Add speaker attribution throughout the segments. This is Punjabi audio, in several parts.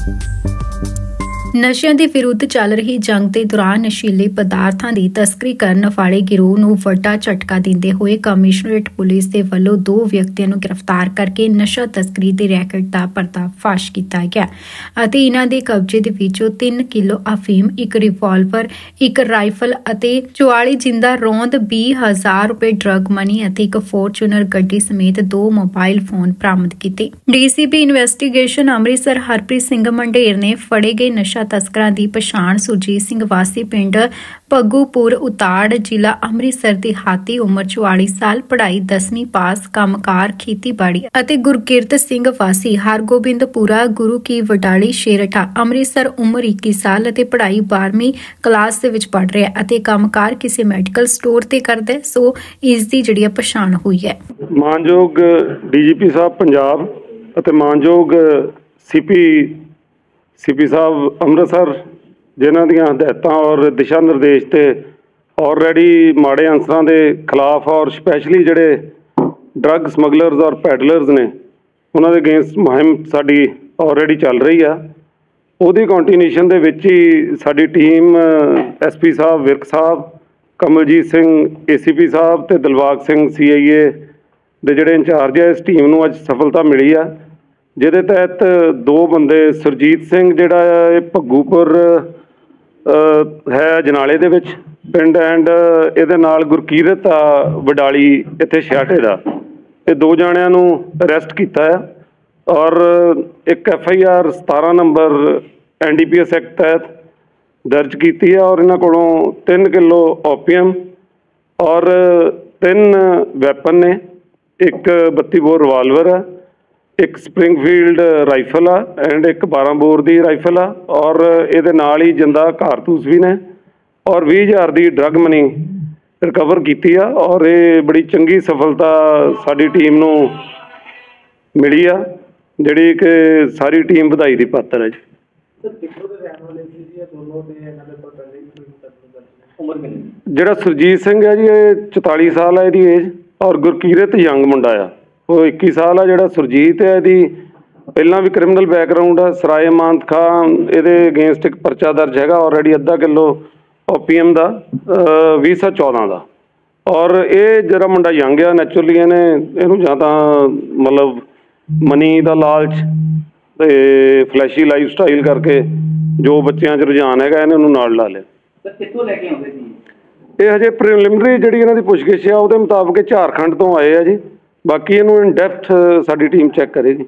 Speaker 1: ਨਸ਼ਿਆਂ ਦੇ ਵਿਰੁੱਧ ਚੱਲ ਰਹੀ ਜੰਗ ਦੇ ਦੌਰਾਨ ਨਸ਼ੀਲੇ ਪਦਾਰਥਾਂ ਦੀ ਤਸਕਰੀ ਕਰਨ ਵਾਲੇ ਗਿਰੋਹ ਨੂੰ ਵੱਡਾ ਝਟਕਾ ਦਿੰਦੇ ਹੋਏ ਕਮਿਸ਼ਨਰੇਟ ਪੁਲਿਸ ਦੇ ਵੱਲੋਂ 2 ਵਿਅਕਤੀਆਂ ਨੂੰ ਗ੍ਰਿਫਤਾਰ ਕਰਕੇ ਨਸ਼ਾ ਤਸਕਰੀ ਦੇ ਰੈਕਟ ਦਾ ਪਰਦਾਫਾਸ਼ ਕੀਤਾ ਗਿਆ ਅਤੇ ਇਹਨਾਂ ਦੇ ਕਬਜ਼ੇ ਦੇ ਵਿੱਚੋਂ 3 ਕਿਲੋ ਅਫੀਮ, 1 ਰਿਵਾਲਵਰ, 1 ਰਾਈਫਲ ਅਤੇ 44 ਜਿੰਦਾ ਰੌਂਦ, 20,000 ਰੁਪਏ ਡਰੱਗ ਮਨੀ ਅਤੇ 1 ਫੋਰਚੂਨਰ ਗੱਡੀ ਸਮੇਤ 2 ਮੋਬਾਈਲ ਫੋਨ ਬਰਾਮਦ ਕੀਤੇ। ਡੀਸੀਪੀ ਇਨਵੈਸਟੀਗੇਸ਼ਨ ਅੰਮ੍ਰਿਤਸਰ ਹਰਪ੍ਰੀਤ ਸਿੰਘ ਮੰਡੇਰ ਨੇ ਫੜੇ ਗਏ ਨਸ਼ਾ ਤਸਕਰਾਂ ਦੀ ਪਛਾਣ ਸੁਰਜੀਤ ਸਿੰਘ ਵਾਸੀ ਪਿੰਡ ਭੱਗੂਪੁਰ ਉਤਾੜ, ਜ਼ਿਲ੍ਹਾ ਅੰਮ੍ਰਿਤਸਰ ਦੀ ਹਾਤੀ, ਉਮਰ 44 ਸਾਲ, ਪੜ੍ਹਾਈ 10ਵੀਂ ਪਾਸ, ਕੰਮਕਾਰ ਖੇਤੀਬਾੜੀ ਅਤੇ ਗੁਰਕਿਰਤ ਸਿੰਘ ਵਾਸੀ ਹਰਗੋਬਿੰਦਪੁਰਾ, ਗੁਰੂ ਕੀ ਵਡਾਲੀ, ਸ਼ੇਰਠਾ, ਅੰਮ੍ਰਿਤਸਰ, ਉਮਰ 21 ਸਾਲ ਅਤੇ ਪੜ੍ਹਾਈ 12ਵੀਂ ਕਲਾਸ ਦੇ ਵਿੱਚ ਪੜ੍ਹ ਰਿਹਾ ਅਤੇ ਕੰਮਕਾਰ ਕਿਸੇ ਮੈਡੀਕਲ ਸਟੋਰ ਤੇ ਕਰਦਾ। ਸੋ ਇਸ ਦੀ ਜਿਹੜੀ ਪਛਾਣ ਹੋਈ ਹੈ।
Speaker 2: ਮਾਨਯੋਗ ਡੀਜੀਪੀ ਸਾਹਿਬ ਪੰਜਾਬ ਅਤੇ ਮਾਨਯੋਗ ਸੀਪੀ ਸਾਹਿਬ ਅੰਮ੍ਰਿਤਸਰ ਜਿਨ੍ਹਾਂ ਦੀਆਂ ਹਦਾਇਤਾਂ ਔਰ ਦਿਸ਼ਾ ਨਿਰਦੇਸ਼ ਤੇ ਆਲਰੇਡੀ ਮਾੜੇ ਅੰਸਰਾਂ ਦੇ ਖਿਲਾਫ ਔਰ ਸਪੈਸ਼ਲੀ ਜਿਹੜੇ ਡਰੱਗ ਸਮਗਲਰਸ ਔਰ ਪੈਡਲਰਸ ਨੇ ਉਹਨਾਂ ਦੇ ਅਗੇਂਸਟ ਮੁਹਿੰਮ ਸਾਡੀ ਆਲਰੇਡੀ ਚੱਲ ਰਹੀ ਆ। ਉਹਦੀ ਕੰਟੀਨਿਊਸ਼ਨ ਦੇ ਵਿੱਚ ਹੀ ਸਾਡੀ team SP sahib Virk sahib, Kamaljit Singh ACP sahib ਤੇ ਦਿਲਬਾਗ ਸਿੰਘ CIA ਦੇ ਜਿਹੜੇ ਇੰਚਾਰਜ ਆ, ਇਸ ਟੀਮ ਨੂੰ ਅੱਜ ਸਫਲਤਾ ਮਿਲੀ ਆ, ਜਿਹਦੇ ਤਹਿਤ 2 ਬੰਦੇ, ਸੁਰਜੀਤ ਸਿੰਘ ਜਿਹੜਾ ਆ ਇਹ ਭੱਗੂਪੁਰ ਹੈ ਜਨਾਲੇ ਦੇ ਵਿੱਚ ਪਿੰਡ, ਐਂਡ ਇਹਦੇ ਨਾਲ ਗੁਰਕੀਰਤ ਆ ਵਡਾਲੀ ਇੱਥੇ ਛਿਆਟੇ ਦਾ, ਇਹ 2 ਜਾਣਿਆਂ ਨੂੰ ਅਰੈਸਟ ਕੀਤਾ ਆ ਔਰ ਇੱਕ FIR 17 ਨੰਬਰ NDPS ਐਕਟ ਤਹਿਤ ਦਰਜ ਕੀਤੀ ਹੈ ਔਰ ਇਹਨਾਂ ਕੋਲੋਂ 3 ਕਿਲੋ ਓਪੀਅਮ ਔਰ 3 ਵੈਪਨ ਨੇ, ਇੱਕ 32 ਬੋਰ ਰਿਵਾਲਵਰ ਆ, ਇੱਕ ਸਪਰਿੰਗਫੀਲਡ ਰਾਈਫਲ ਆ ਐਂਡ ਇੱਕ 12 ਬੋਰ ਦੀ ਰਾਈਫਲ ਆ ਔਰ ਇਹਦੇ ਨਾਲ ਹੀ ਜਿੰਦਾ ਕਾਰਤੂਸ ਵੀ ਨੇ ਔਰ 20,000 ਦੀ ਡਰੱਗ ਮਨੀ ਰਿਕਵਰ ਕੀਤੀ ਆ ਔਰ ਇਹ ਬੜੀ ਚੰਗੀ ਸਫਲਤਾ ਸਾਡੀ ਟੀਮ ਨੂੰ ਮਿਲੀ ਆ, ਜਿਹੜੀ ਕਿ ਸਾਰੀ ਟੀਮ ਵਧਾਈ ਦੀ ਪਾਤਰ ਹੈ ਜੀ। ਜਿਹੜਾ ਸੁਰਜੀਤ ਸਿੰਘ ਹੈ ਜੀ ਇਹ 44 ਸਾਲ ਹੈ ਇਹਦੀ ਏਜ ਔਰ ਗੁਰਕੀਰਤ ਯੰਗ ਮੁੰਡਾ ਆ, ਉਹ 21 ਸਾਲ ਆ। ਜਿਹੜਾ ਸੁਰਜੀਤ ਹੈ ਇਹਦੀ ਪਹਿਲਾਂ ਵੀ ਕ੍ਰਿਮੀਨਲ ਬੈਕਗਰਾਊਂਡ ਆ, ਸਰਾਏ ਮਾਨਤ ਖਾਂ ਇਹਦੇ ਅਗੇਂਸਟ ਇੱਕ ਪਰਚਾ ਦਰਜ ਹੈਗਾ ਆਲਰੇਡੀ 1/2 ਕਿਲੋ ਓਪੀਐਮ ਦਾ 2014 ਦਾ ਔਰ ਇਹ ਜਿਹੜਾ ਮੁੰਡਾ ਯੰਗ ਆ ਨੈਚੁਰਲੀ ਇਹਨੂੰ ਜਾਂ ਤਾਂ ਮਤਲਬ ਮਨੀ ਦਾ ਲਾਲਚ ਤੇ ਫਲੈਸ਼ੀ ਲਾਈਫ ਸਟਾਈਲ ਕਰਕੇ ਜੋ ਬੱਚਿਆਂ 'ਚ ਰੁਝਾਨ ਹੈਗਾ ਇਹਨੂੰ ਨਾਲ ਲਾ ਲਿਆ।
Speaker 3: ਕਿੱਥੋਂ ਲੈ ਕੇ ਆਉਂਦੇ ਸੀ
Speaker 2: ਇਹ ਹਜੇ ਪ੍ਰੀਲਿਮਿਨਰੀ ਜਿਹੜੀ ਇਹਨਾਂ ਦੀ ਪੁੱਛਗਿੱਛ ਆ ਉਹਦੇ ਮੁਤਾਬਕ ਝਾਰਖੰਡ ਤੋਂ ਆਏ ਆ ਜੀ, ਬਾਕੀ ਇਹਨੂੰ ਇਨ ਡੈਪਥ ਸਾਡੀ ਟੀਮ ਚੈੱਕ ਕਰੇਗੀ।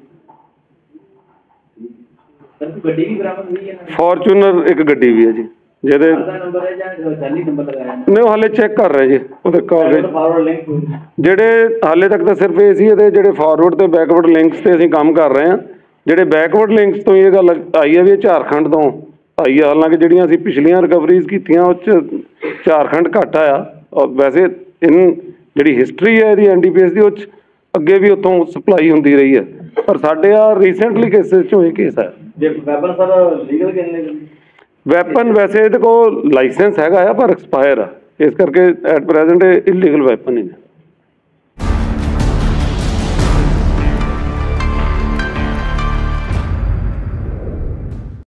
Speaker 3: ਗੱਡੀ ਵੀ ਬਰਾਮਦ ਹੋਈ ਹੈ?
Speaker 2: ਫੋਰਚੂਨਰ ਇੱਕ ਗੱਡੀ ਵੀ ਹੈ ਜੀ, ਜਿਹਦੇ ਨਹੀਂ ਉਹ ਹਾਲੇ ਚੈੱਕ ਕਰ ਰਹੇ ਜੀ ਉਹਦੇ ਕਾਗਜ਼ ਜਿਹੜੇ ਹਾਲੇ ਤੱਕ ਤਾਂ ਸਿਰਫ ਇਹ ਸੀ ਇਹਦੇ ਜਿਹੜੇ ਫਾਰਵਰਡ ਤੇ ਬੈਕਵਰਡ ਲਿੰਕਸ ਤੇ ਅਸੀਂ ਕੰਮ ਕਰ ਰਹੇ ਹਾਂ। ਜਿਹੜੇ ਬੈਕਵਰਡ ਲਿੰਕਸ ਤੋਂ ਇਹ ਗੱਲ ਆਈ ਹੈ ਵੀ ਇਹ ਝਾਰਖੰਡ ਤੋਂ ਆਈ ਆ, ਹਾਲਾਂਕਿ ਜਿਹੜੀਆਂ ਅਸੀਂ ਪਿਛਲੀਆਂ ਰਿਕਵਰੀਜ਼ ਕੀਤੀਆਂ ਉਹ 'ਚ ਝਾਰਖੰਡ ਘੱਟ ਆਇਆ ਔਰ ਵੈਸੇ ਜਿਹੜੀ ਹਿਸਟਰੀ ਹੈ ਇਹਦੀ NDPS ਦੀ ਉਹ 'ਚ ਅੱਗੇ ਵੀ ਉੱਥੋਂ ਸਪਲਾਈ ਹੁੰਦੀ ਰਹੀ ਹੈ, ਪਰ ਸਾਡੇ ਆ ਰੀਸੈਂਟਲੀ ਕੇਸਿਸ 'ਚੋਂ ਇਹ ਕੇਸ ਹੈ। ਵੈਪਨ ਵੈਸੇ ਇਹਦੇ ਕੋਲ ਲਾਇਸੈਂਸ ਹੈਗਾ ਆ ਪਰ ਐਕਸਪਾਇਰ ਆ, ਇਸ ਕਰਕੇ ਐਟ ਪ੍ਰੈਜ਼ੈਂਟ ਇਹ ਇਲੀਗਲ ਵੈਪਨ ਹੀ ਨੇ।